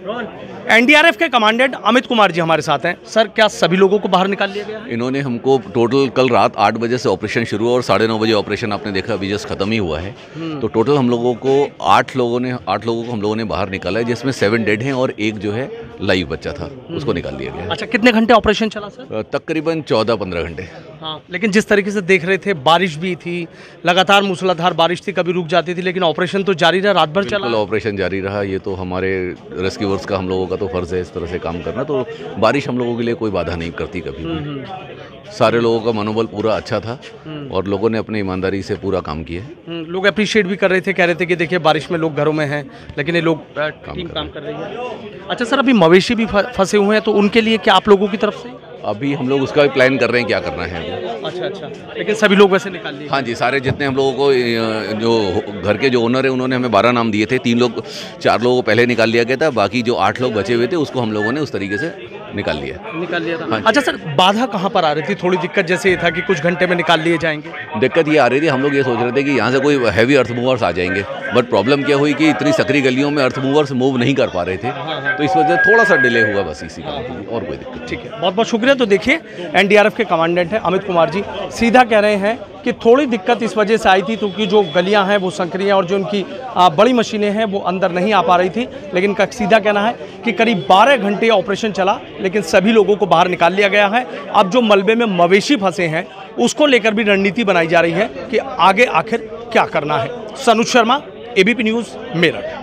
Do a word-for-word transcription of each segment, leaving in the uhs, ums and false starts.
NDRF के commandant Amit Kumar ji हमारे साथ हैं। सर, क्या सभी लोगों को बाहर निकाल लिया गया है? इन्होंने हमको टोटल कल रात आठ बजे से ऑपरेशन शुरू हुआ और साढ़े नौ बजे ऑपरेशन आपने देखा अभी जस्ट खत्म ही हुआ है। तो टोटल हम लोगों को आठ लोगों ने आठ लोगों को हम लोगों ने बाहर निकाला है, जिसमें सेवन डेड हैं और एक जो है लाइव बच्चा था, उसको निकाल लिया गया। अच्छा, कितने घंटे ऑपरेशन चला सर? तकरीबन चौदह पंद्रह घंटे। हाँ, लेकिन जिस तरीके से देख रहे थे, बारिश भी थी, लगातार मूसलाधार बारिश थी, कभी रुक जाती थी, लेकिन ऑपरेशन तो जारी रहा, रात भर चला। ऑपरेशन जारी रहा। ये तो हमारे रेस्क्यूअर्स का, हम लोगों का तो फर्ज है इस तरह से काम करना। तो बारिश हम लोगों के लिए कोई बाधा नहीं करती कभी भी। सारे लोगों का मनोबल पूरा अच्छा था और लोगों ने अपनी ईमानदारी से पूरा काम किया। लोग अप्रिशिएट भी कर रहे थे, कह रहे थे कि देखिए बारिश में लोग घरों में हैं, लेकिन ये लोग टीम काम कर रही है। अच्छा सर, अभी मवेशी भी फंसे हुए हैं, तो उनके लिए क्या आप लोगों की तरफ से? अभी हम लोग उसका भी प्लान कर रहे हैं क्या करना है। अच्छा अच्छा, लेकिन सभी लोग वैसे निकाल लिए? हाँ जी, सारे जितने हम लोगों को, जो घर के जो ओनर है उन्होंने हमें बारह नाम दिए थे। तीन लोग चार लोगों को पहले निकाल लिया गया था, बाकी जो आठ लोग बचे हुए थे उसको हम लोगों ने उस तरीके से निकाल लिया निकाल लिया था। हाँ। अच्छा सर, बाधा कहाँ पर आ रही थी? थोड़ी दिक्कत जैसे ये था कि कुछ घंटे में निकाल लिए जाएंगे। दिक्कत ये आ रही थी, हम लोग ये सोच रहे थे कि यहाँ से कोई हैवी अर्थ मूवर्स आ जाएंगे, बट प्रॉब्लम क्या हुई कि इतनी सकरी गलियों में अर्थ मूवर्स मूव नहीं कर पा रहे थे। हाँ हाँ। तो इस वजह से थोड़ा सा डिले हुआ बस, इसी काम के लिए, और कोई दिक्कत। ठीक है, बहुत बहुत शुक्रिया। तो देखिए, एनडीआरएफ के कमांडेंट हैं अमित कुमार जी, सीधा कह रहे हैं कि थोड़ी दिक्कत इस वजह से आई थी क्योंकि जो गलियां हैं वो संकरी हैं और जो उनकी बड़ी मशीनें हैं वो अंदर नहीं आ पा रही थी। लेकिन इनका सीधा कहना है कि करीब बारह घंटे ऑपरेशन चला, लेकिन सभी लोगों को बाहर निकाल लिया गया है। अब जो मलबे में मवेशी फंसे हैं उसको लेकर भी रणनीति बनाई जा रही है कि आगे आखिर क्या करना है। Sanuj Sharma, ABP news, Meerut.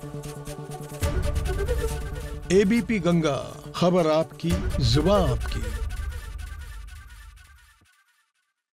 ABP Ganga, खबर आपकी, जुबान आपकी।